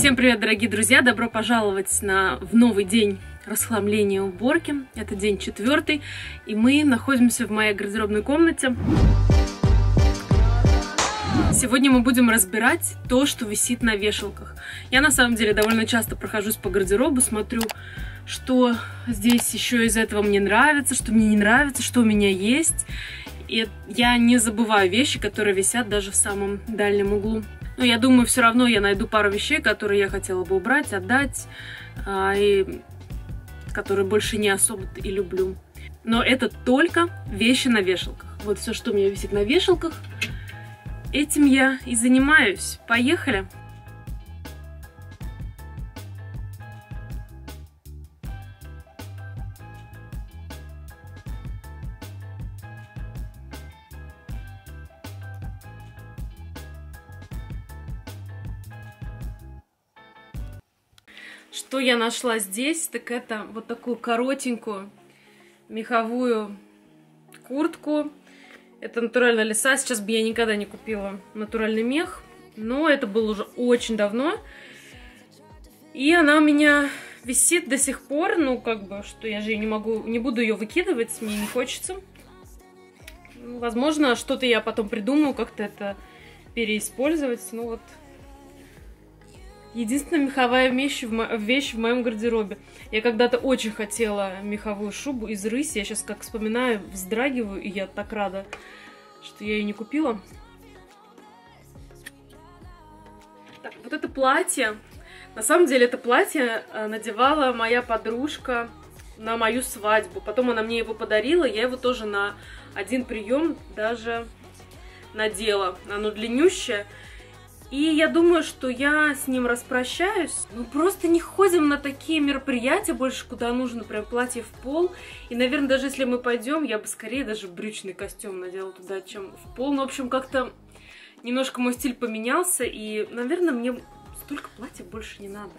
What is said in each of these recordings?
Всем привет, дорогие друзья! Добро пожаловать в новый день расхламления и уборки. Это день 4, и мы находимся в моей гардеробной комнате. Сегодня мы будем разбирать то, что висит на вешалках. Я на самом деле довольно часто прохожусь по гардеробу, смотрю, что здесь еще из этого мне нравится, что мне не нравится, что у меня есть. И я не забываю вещи, которые висят даже в самом дальнем углу. Но я думаю, все равно я найду пару вещей, которые я хотела бы убрать, отдать, и которые больше не особо и люблю. Но это только вещи на вешалках. Вот все, что у меня висит на вешалках, этим я и занимаюсь. Поехали! Что я нашла здесь, так это вот такую коротенькую меховую куртку. Это натуральная лиса. Сейчас бы я никогда не купила натуральный мех, но это было уже очень давно. И она у меня висит до сих пор, ну как бы, что я же не буду ее выкидывать, мне не хочется. Возможно, что-то я потом придумаю, как-то это переиспользовать, ну вот. Единственная меховая вещь в моем гардеробе. Я когда-то очень хотела меховую шубу из рыси. Я сейчас, как вспоминаю, вздрагиваю, и я так рада, что я ее не купила. Так, вот это платье. На самом деле, это платье надевала моя подружка на мою свадьбу. Потом она мне его подарила. Я его тоже на один прием даже надела. Оно длиннющее. И я думаю, что я с ним распрощаюсь. Мы просто не ходим на такие мероприятия больше, куда нужно прям платье в пол. И, наверное, даже если мы пойдем, я бы скорее даже брючный костюм надела туда, чем в пол. Ну, в общем, как-то немножко мой стиль поменялся. И, наверное, мне столько платьев больше не надо.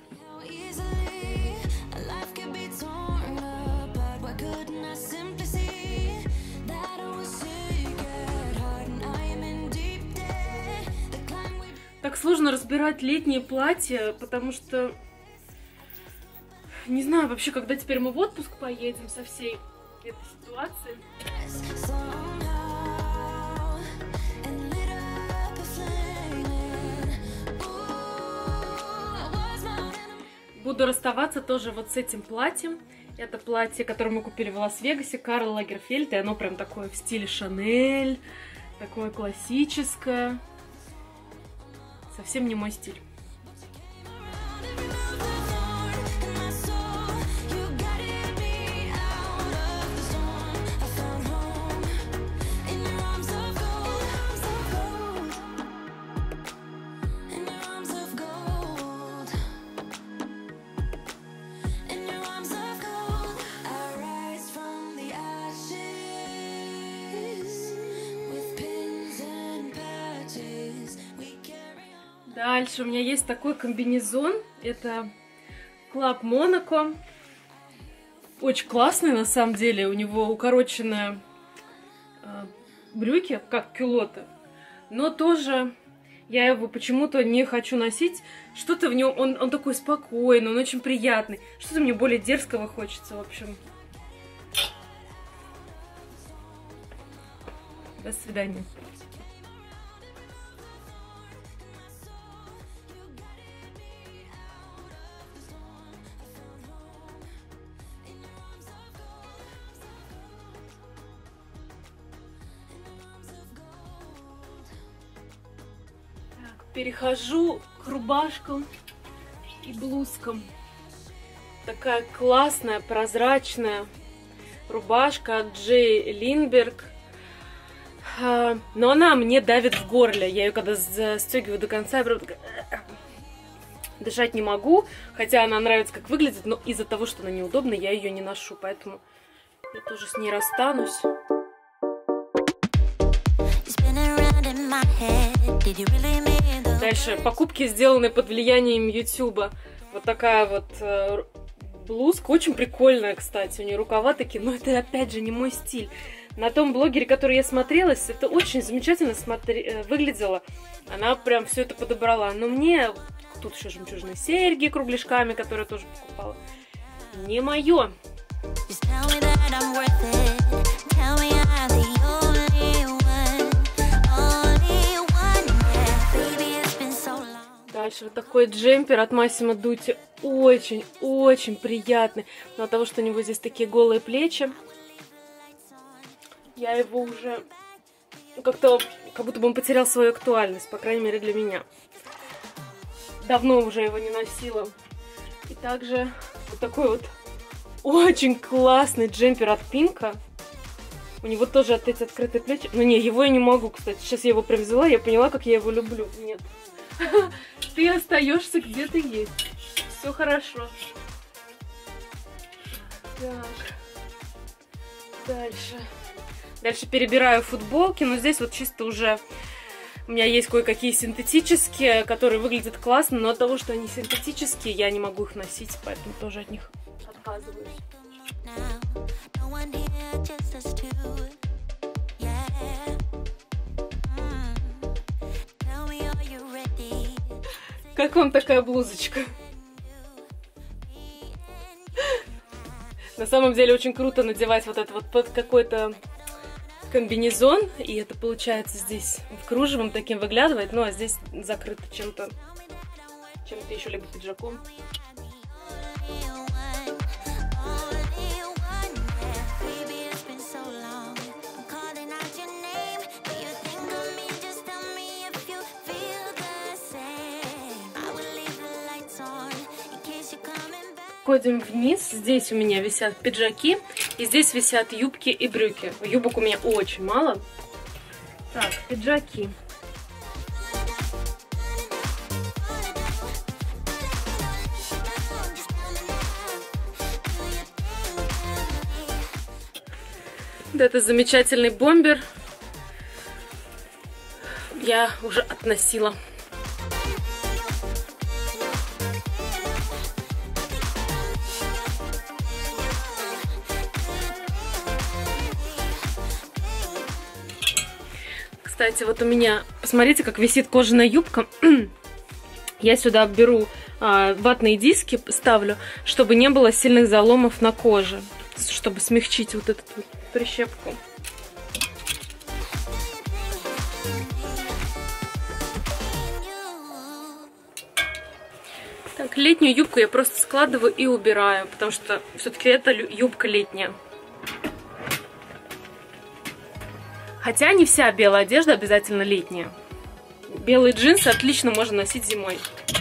Так сложно разбирать летние платья, потому что, не знаю, вообще, когда теперь мы в отпуск поедем со всей этой ситуации. Буду расставаться тоже вот с этим платьем. Это платье, которое мы купили в Лас-Вегасе, Карл Лагерфельд, и оно прям такое в стиле Шанель, такое классическое. Совсем не мой стиль. Дальше у меня есть такой комбинезон. Это Club Monaco. Очень классный на самом деле. У него укороченные брюки, как кюлоты. Но тоже я его почему-то не хочу носить. Что-то в нем, он такой спокойный, он очень приятный. Что-то мне более дерзкого хочется, в общем. До свидания. Перехожу к рубашкам и блузкам. Такая классная, прозрачная рубашка от Джей Линдберг. Но она мне давит в горле. Я ее когда застегиваю до конца, я прям такая... дышать не могу. Хотя она нравится, как выглядит, но из-за того, что она неудобная, я ее не ношу. Поэтому я тоже с ней расстанусь. Дальше покупки, сделанные под влиянием Ютуба. Вот такая вот блузка. Очень прикольная, кстати. У нее рукава такие, но это опять же не мой стиль. На том блогере, который я смотрелась, это очень замечательно выглядело. Она прям все это подобрала. Но мне тут еще жемчужные серьги кругляшками, которые тоже покупала. Не мое. Дальше вот такой джемпер от Massimo Dutti. Очень-очень приятный. Но от того, что у него здесь такие голые плечи, я его уже как-то, как будто бы он потерял свою актуальность, по крайней мере для меня. Давно уже его не носила. И также вот такой вот очень классный джемпер от Пинка. У него тоже от эти открытые плечи. Но не, его я не могу, кстати. Сейчас я его прям взяла, я поняла, как я его люблю. Нет. Ты остаешься где ты есть. Все хорошо. Так. Дальше перебираю футболки, но здесь вот чисто уже у меня есть кое-какие синтетические, которые выглядят классно, но от того, что они синтетические, я не могу их носить, поэтому тоже от них отказываюсь. Как вам такая блузочка? На самом деле очень круто надевать вот это вот под какой-то комбинезон, и это получается здесь кружевом таким выглядывает, ну а здесь закрыто чем-то еще, либо пиджаком. Ходим вниз, здесь у меня висят пиджаки, и здесь висят юбки и брюки. Юбок у меня очень мало. Так, пиджаки. Вот это замечательный бомбер я уже относила. Кстати, вот у меня, посмотрите, как висит кожаная юбка. Я сюда беру ватные диски, ставлю, чтобы не было сильных заломов на коже, чтобы смягчить вот эту вот прищепку. Так, летнюю юбку я просто складываю и убираю, потому что все-таки это юбка летняя. Хотя не вся белая одежда обязательно летняя. Белые джинсы отлично можно носить зимой.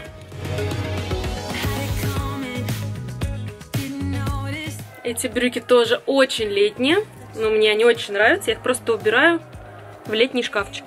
Эти брюки тоже очень летние, но мне они очень нравятся. Я их просто убираю в летний шкафчик.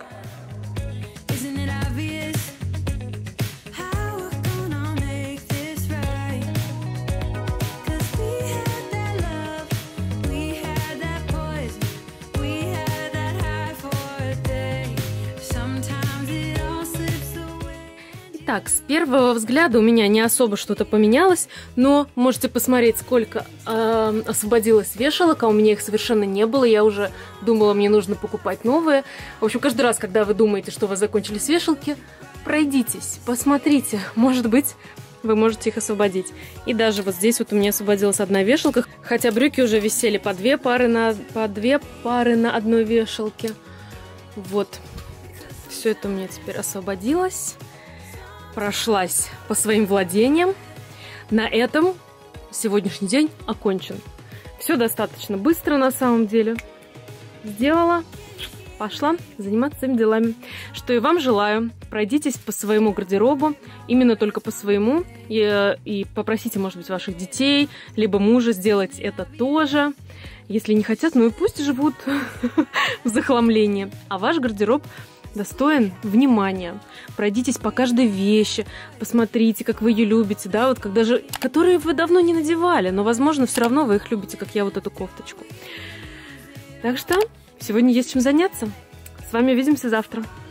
Так, с первого взгляда у меня не особо что-то поменялось, но можете посмотреть, сколько освободилось вешалок, а у меня их совершенно не было. Я уже думала, мне нужно покупать новые. В общем, каждый раз, когда вы думаете, что у вас закончились вешалки, пройдитесь, посмотрите, может быть, вы можете их освободить. И даже вот здесь вот у меня освободилась одна вешалка, хотя брюки уже висели по две пары на одной вешалке. Вот, все это у меня теперь освободилось. Прошлась по своим владениям. На этом сегодняшний день окончен. Все достаточно быстро на самом деле. Сделала, пошла заниматься своими делами. Что и вам желаю. Пройдитесь по своему гардеробу, именно только по своему. И попросите, может быть, ваших детей, либо мужа сделать это тоже. Если не хотят, ну и пусть живут в захламлении. А ваш гардероб достоин внимания. Пройдитесь по каждой вещи, посмотрите, как вы ее любите, да, вот когда же, которые вы давно не надевали, но, возможно, все равно вы их любите, как я вот эту кофточку. Так что сегодня есть чем заняться. С вами увидимся завтра.